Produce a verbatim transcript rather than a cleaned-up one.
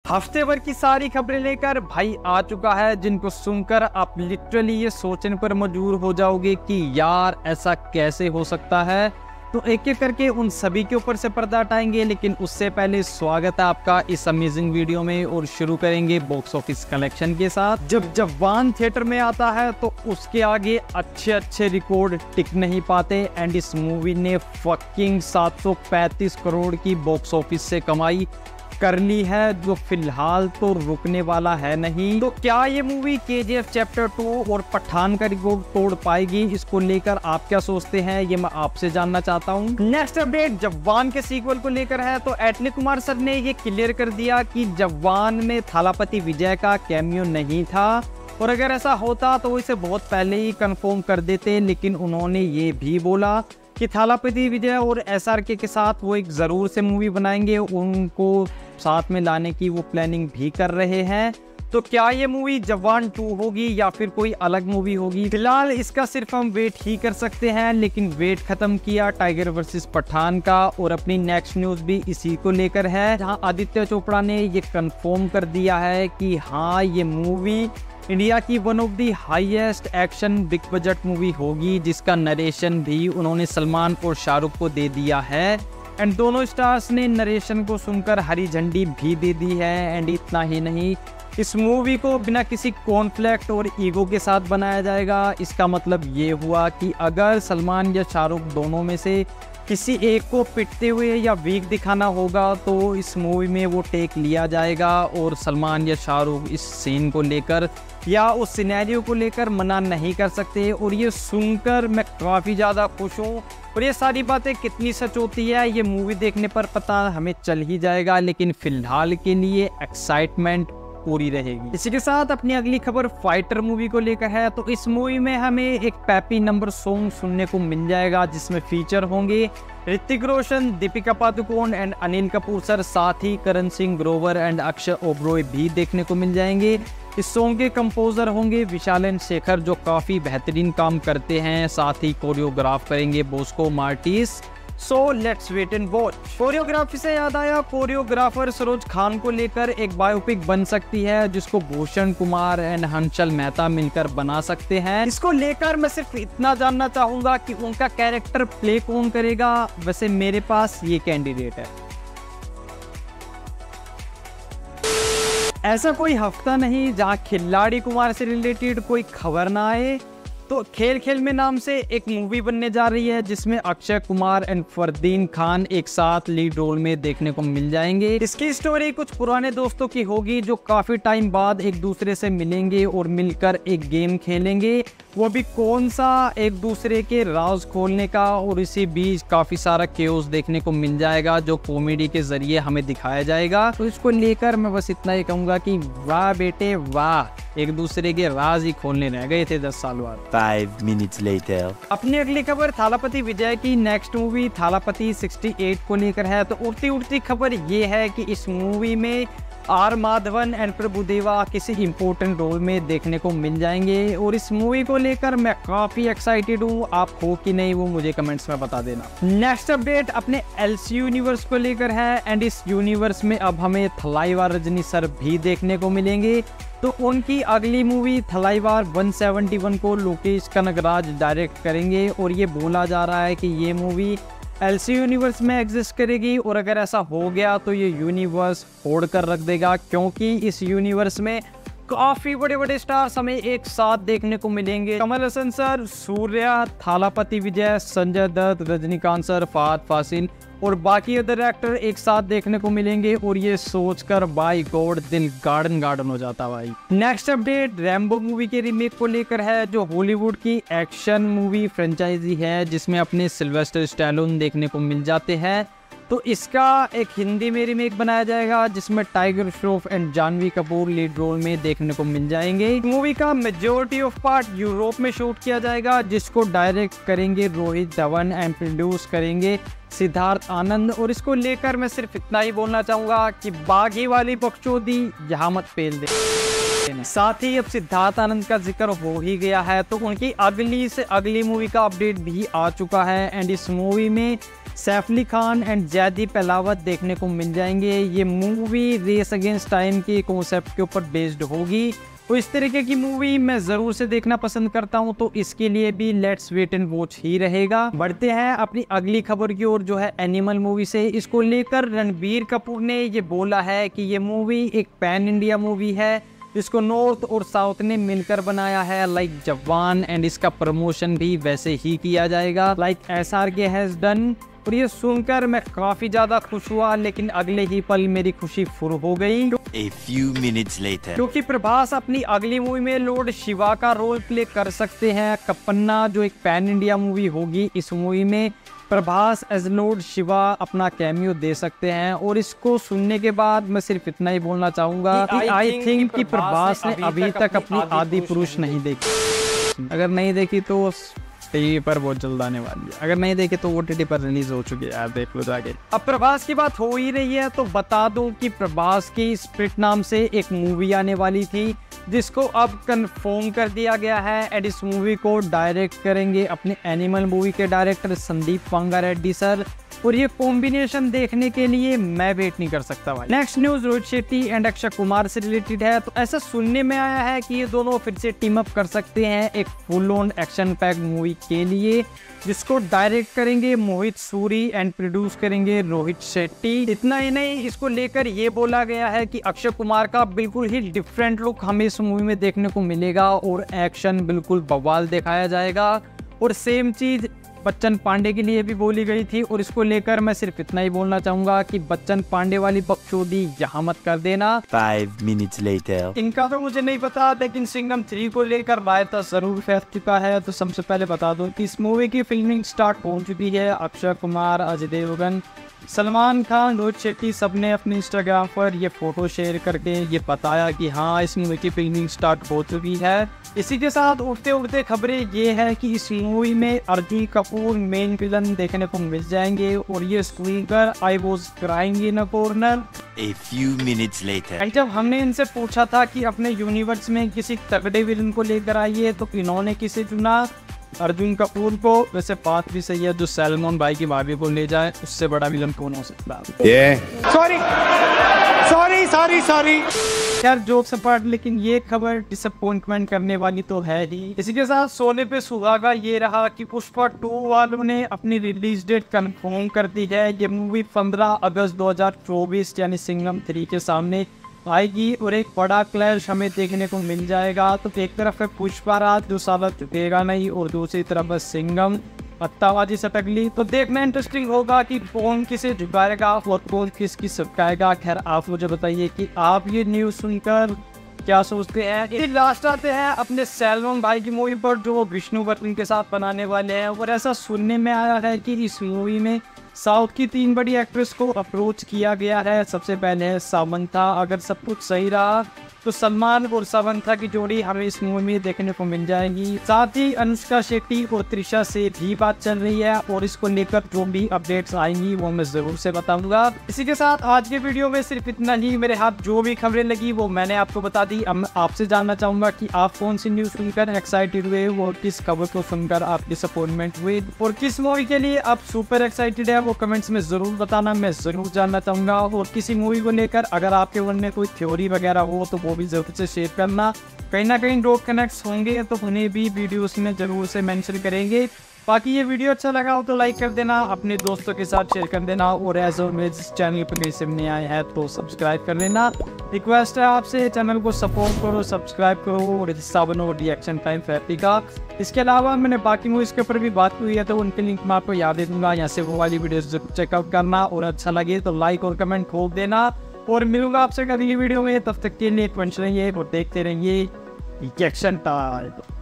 हफ्ते भर की सारी खबरें लेकर भाई आ चुका है, जिनको सुनकर आप लिटरली ये सोचने पर मजबूर हो जाओगे कि यार ऐसा कैसे हो सकता है। तो एक एक करके उन सभी के ऊपर से पर्दा हटाएंगे, लेकिन उससे पहले स्वागत है आपका इस अमेजिंग वीडियो में और शुरू करेंगे बॉक्स ऑफिस कलेक्शन के साथ। जब जवान थिएटर में आता है तो उसके आगे अच्छे अच्छे रिकॉर्ड टिक नहीं पाते एंड इस मूवी ने फकिंग सात सौ पैंतीस करोड़ की बॉक्स ऑफिस से कमाई कर ली है, जो फिलहाल तो रुकने वाला है नहीं। तो क्या ये मूवी के जी एफ चैप्टर टू और पठान का रिकॉर्ड तोड़ पाएगी? इसको लेकर आप क्या सोचते हैं, ये मैं आपसे जानना चाहता हूँ। नेक्स्ट अपडेट जवान के सीक्वल को लेकर है। तो एटली कुमार सर ने ये क्लियर कर दिया कि जवान में थालापति विजय का कैमियो नहीं था, और अगर ऐसा होता तो इसे बहुत पहले ही कंफर्म कर देते, लेकिन उन्होंने ये भी बोला कि थालापति विजय और एस आर के के साथ वो एक ज़रूर से मूवी बनाएंगे, उनको साथ में लाने की वो प्लानिंग भी कर रहे हैं। तो क्या ये मूवी जवान टू होगी या फिर कोई अलग मूवी होगी, फिलहाल इसका सिर्फ हम वेट ही कर सकते हैं। लेकिन वेट खत्म किया टाइगर वर्सेस पठान का, और अपनी नेक्स्ट न्यूज़ भी इसी को लेकर है, जहां आदित्य चोपड़ा ने ये कंफर्म कर दिया है कि हाँ ये मूवी इंडिया की one of the highest action big budget movie होगी, जिसका नरेशन भी उन्होंने सलमान और शाहरुख को दे दिया है। एंड दोनों स्टार्स ने नरेशन को सुनकर हरी झंडी भी दे दी है। एंड इतना ही नहीं, इस मूवी को बिना किसी कॉन्फ्लिक्ट और ईगो के साथ बनाया जाएगा। इसका मतलब ये हुआ कि अगर सलमान या शाहरुख दोनों में से किसी एक को पिटते हुए या वीक दिखाना होगा तो इस मूवी में वो टेक लिया जाएगा, और सलमान या शाहरुख इस सीन को लेकर या उस सिनेरियो को लेकर मना नहीं कर सकते। और ये सुनकर मैं काफ़ी ज़्यादा खुश हूँ। और ये सारी बातें कितनी सच होती है ये मूवी देखने पर पता हमें चल ही जाएगा, लेकिन फिलहाल के लिए एक्साइटमेंट पूरी रहेगी। इसी के साथ अपनी अगली खबर फाइटर मूवी को लेकर है। तो इस मूवी में हमें एक पैपी नंबर सॉन्ग सुनने को मिल जाएगा, जिसमें फीचर होंगे ऋतिक रोशन, दीपिका पादुकोण एंड अनिल कपूर सर, साथ ही करण सिंह ग्रोवर एंड अक्षय ओबरॉय भी देखने को मिल जाएंगे। इस सॉन्ग के कंपोजर होंगे विशाल एंड शेखर, जो काफ़ी बेहतरीन काम करते हैं, साथ ही कोरियोग्राफ करेंगे Bosco Martis. So let's wait and watch. Choreography से याद आया, कोरियोग्राफर सरोज खान को लेकर एक बायोपिक बन सकती है, जिसको भूषण कुमार एंड हंसल मेहता मिलकर बना सकते हैं। इसको लेकर मैं सिर्फ इतना जानना चाहूंगा कि उनका कैरेक्टर प्ले कौन करेगा। वैसे मेरे पास ये कैंडिडेट है। ऐसा कोई हफ्ता नहीं जहां खिलाड़ी कुमार से रिलेटेड कोई खबर ना आए। तो खेल खेल में नाम से एक मूवी बनने जा रही है, जिसमें अक्षय कुमार एंड फरदीन खान एक साथ लीड रोल में देखने को मिल जाएंगे। इसकी स्टोरी कुछ पुराने दोस्तों की होगी, जो काफी टाइम बाद एक दूसरे से मिलेंगे और मिलकर एक गेम खेलेंगे। वो भी कौन सा, एक दूसरे के राज खोलने का, और इसी बीच काफी सारा केओस देखने को मिल जाएगा, जो कॉमेडी के जरिए हमें दिखाया जाएगा। तो इसको लेकर मैं बस इतना ही कहूंगा कि वाह बेटे वाह, एक दूसरे के राज ही खोलने रह गए थे दस साल बाद। Five minutes later. अपनी अगली खबर थालापति विजय की नेक्स्ट मूवी थालापति अड़सठ को लेकर है। तो उड़ती उड़ती खबर ये है कि इस मूवी में आर माधवन एंड प्रभुदेवा किसी इंपॉर्टेंट रोल में देखने को मिल जाएंगे, और इस मूवी को लेकर मैं काफी एक्साइटेड हूँ। आप हो कि नहीं वो मुझे कमेंट्स में बता देना। नेक्स्ट अपडेट अपने एलसी यूनिवर्स को लेकर है, एंड इस यूनिवर्स में अब हमें थलाईवार रजनी सर भी देखने को मिलेंगे। तो उनकी अगली मूवी थलाईवार एक सौ इकहत्तर को लोकेश कनगराज डायरेक्ट करेंगे, और ये बोला जा रहा है कि ये मूवी एलसी यूनिवर्स में एग्जिस्ट करेगी। और अगर ऐसा हो गया तो ये यूनिवर्स फोड़ कर रख देगा, क्योंकि इस यूनिवर्स में काफी बड़े बड़े स्टार्स हमें एक साथ देखने को मिलेंगे। कमल हसन सर, सूर्या, थालापति विजय, संजय दत्त, रजनीकांत सर, फहद फासिल और बाकी अदर एक्टर एक साथ देखने को मिलेंगे, और ये सोचकर बाय गॉड दिल गार्डन गार्डन हो जाता भाई। नेक्स्ट अपडेट रैम्बो मूवी के रीमेक को लेकर है, जो हॉलीवुड की एक्शन मूवी फ्रेंचाइजी है, जिसमें अपने सिल्वेस्टर स्टैलोन देखने को मिल जाते हैं। तो इसका एक हिंदी में रीमेक बनाया जाएगा, जिसमें Tiger Shroff and Janhvi Kapoor lead role में देखने को मिल जाएंगे। मूवी का मेजॉरिटी ऑफ पार्ट यूरोप में शूट किया जाएगा, जिसको डायरेक्ट करेंगे रोहित धवन एंड प्रोड्यूस करेंगे सिद्धार्थ आनंद। और इसको लेकर मैं सिर्फ इतना ही बोलना चाहूंगा कि बागी वाली बकचोदी यहाँ मत फेल दे। साथ ही अब सिद्धार्थ आनंद का जिक्र हो ही गया है, तो उनकी अगली से अगली मूवी का अपडेट भी आ चुका है, एंड इस मूवी में सैफ अली खान एंड जैदी पहलावत देखने को मिल जाएंगे। ये मूवी रेस अगेंस्ट टाइम के कॉन्सेप्ट के ऊपर बेस्ड होगी। तो इस तरीके की मूवी मैं ज़रूर से देखना पसंद करता हूं, तो इसके लिए भी लेट्स वेट एंड वॉच ही रहेगा। बढ़ते हैं अपनी अगली खबर की ओर, जो है एनिमल मूवी से। इसको लेकर रणबीर कपूर ने ये बोला है कि ये मूवी एक पैन इंडिया मूवी है, जिसको नॉर्थ और साउथ ने मिलकर बनाया है लाइक जवान, एंड इसका प्रमोशन भी वैसे ही किया जाएगा like S R K has done. और ये सुनकर मैं काफी ज्यादा खुश हुआ, लेकिन अगले ही पल मेरी खुशी फुर हो गई। A few minutes later. क्योंकि प्रभास अपनी अगली मूवी में लॉर्ड शिवा का रोल प्ले कर सकते हैं। कप्पन्ना जो एक पैन इंडिया मूवी होगी, इस मूवी में प्रभास एज लॉर्ड शिवा अपना कैमियो दे सकते हैं। और इसको सुनने के बाद मैं सिर्फ इतना ही बोलना चाहूंगा कि आई थिंक कि प्रभास ने अभी तक अपनी आदि पुरुष नहीं देखी। अगर नहीं देखी तो टीवी पर बहुत जल्द आने वाली है, अगर नहीं देखे तो वो टीवी पर रिलीज हो चुकी है, यार देख लो जाके। अब प्रभास की बात हो ही रही है तो बता दूं कि प्रभास की स्प्रिट नाम से एक मूवी आने वाली थी, जिसको अब कंफर्म कर दिया गया है। एंड इस मूवी को डायरेक्ट करेंगे अपने एनिमल मूवी के डायरेक्टर संदीप वांगा रेड्डी सर। और ये कॉम्बिनेशन देखने के लिए मैं वेट नहीं कर सकता भाई। Next news Rohit Shetty and Akshay Kumar से रिलेटेड है। तो ऐसा सुनने में आया है कि ये दोनों फिर से टीम अप कर सकते हैं एक full on action pack movie के लिए, जिसको डायरेक्ट करेंगे मोहित सूरी एंड प्रोड्यूस करेंगे रोहित शेट्टी। इतना ही नहीं, इसको लेकर ये बोला गया है कि अक्षय कुमार का बिल्कुल ही डिफरेंट लुक हमें इस मूवी में देखने को मिलेगा और एक्शन बिल्कुल बवाल दिखाया जाएगा। और सेम चीज बच्चन पांडे के लिए भी बोली गई थी। और इसको लेकर मैं सिर्फ इतना ही बोलना चाहूंगा कि बच्चन पांडे वाली बकचोदी यहाँ मत कर देना। Five minutes later. इनका तो मुझे नहीं पता, लेकिन सिंघम थ्री को लेकर रायता जरूर फैल चुका है। तो सबसे पहले बता दो कि इस मूवी की फिल्मिंग स्टार्ट हो चुकी है। अक्षय कुमार, अजय देवगन, सलमान खान, रोहित शेट्टी सबने अपने इंस्टाग्राम पर ये फोटो शेयर करके ये बताया कि हाँ इस मूवी की फिल्मिंग स्टार्ट हो चुकी है। इसी के साथ उठते उठते खबरें ये है कि इस मूवी में अर्जुन कपूर मेन विलन देखने को मिल जाएंगे। और ये स्क्रीन पर I was crying in a corner. A few minutes later. जब हमने इनसे पूछा था कि अपने यूनिवर्स में किसी तगड़े विलन को लेकर आइए, तो इन्होंने किसे चुना? अर्जुन कपूर को। वैसे बात भी सही है, जो सैलमन भाई की भाभी को ले जाए उससे बड़ा विलन कौन हो सकता है? सॉरी सॉरी सॉरी सॉरी यार, जोक्स अपार्ट, लेकिन ये खबर डिसअपॉइंटमेंट करने वाली तो है ही। इसी के साथ सोने पे सुहागा ये रहा कि पुष्पा टू वालों ने अपनी रिलीज डेट कंफर्म कर दी है। ये मूवी पंद्रह अगस्त दो हज़ार चौबीस यानी सिंघम थ्री के सामने आएगी और एक बड़ा क्लैश हमें देखने को मिल जाएगा। तो एक तरफ है पुष्पा राज जो साला झुकेगा नहीं, और दूसरी तरफ है सिंघम पत्ताबाजी सटकली। तो देखना इंटरेस्टिंग होगा कि कौन किसे झुकाएगा और कौन किसकी सटकाएगा। खैर आप मुझे बताइए कि आप ये न्यूज़ सुनकर क्या सोचते हैं। इसी लास्ट आते हैं अपने सैलमन भाई की मूवी पर, जो विष्णुवर्धन के साथ बनाने वाले हैं। और ऐसा सुनने में आया है कि इस मूवी में साउथ की तीन बड़ी एक्ट्रेस को अप्रोच किया गया है। सबसे पहले है सामंथा। अगर सब कुछ सही रहा तो सलमान और सामंथा की जोड़ी हमें इस मूवी में देखने को मिल जाएगी। साथ ही अनुष्का शेट्टी और त्रिशा से भी बात चल रही है, और इसको लेकर जो भी अपडेट्स आएंगी वो मैं जरूर से बताऊंगा। इसी के साथ आज के वीडियो में सिर्फ इतना ही। मेरे हाथ जो भी खबरें लगी वो मैंने आपको बता दी। अब मैं आपसे जानना चाहूंगा कि आप कौन सी न्यूज सुनकर एक्साइटेड हुए और किस खबर को सुनकर आप डिसअपॉइंटमेंट हुए, और किस मूवी के लिए आप सुपर एक्साइटेड है वो कमेंट्स में जरूर बताना, मैं जरूर जानना चाहूंगा। और किसी मूवी को लेकर अगर आपके मन में कोई थ्योरी वगैरह हो तो वो भी जरूर से शेयर करना। कहीं ना कहीं डॉट कनेक्ट्स होंगे तो उन्हें भी वीडियोस में जरूर से मेंशन करेंगे। बाकी ये वीडियो अच्छा लगा हो तो लाइक कर देना, अपने दोस्तों के साथ शेयर कर देना, और एज ऑलवेज इस चैनल पर कहीं से नहीं आए हैं तो सब्सक्राइब कर लेना। रिक्वेस्ट है आपसे, चैनल को सपोर्ट करो, सब्सक्राइब करो और हिस्सा बनो रिएक्शन टाइम फैमिली का। इसके अलावा मैंने बाकी मूवीज़ के ऊपर भी बात हुई है, तो उनके लिंक मैं आपको याद दे दूंगा। यहाँ से वो वाली वीडियो जरूर चेकआउट करना, और अच्छा लगे तो लाइक और कमेंट खोल देना। और मिलूंगा आपसे अगली वीडियो में, तब तक के लिए पंच रहिए और देखते रहिए रिएक्शन टाइम।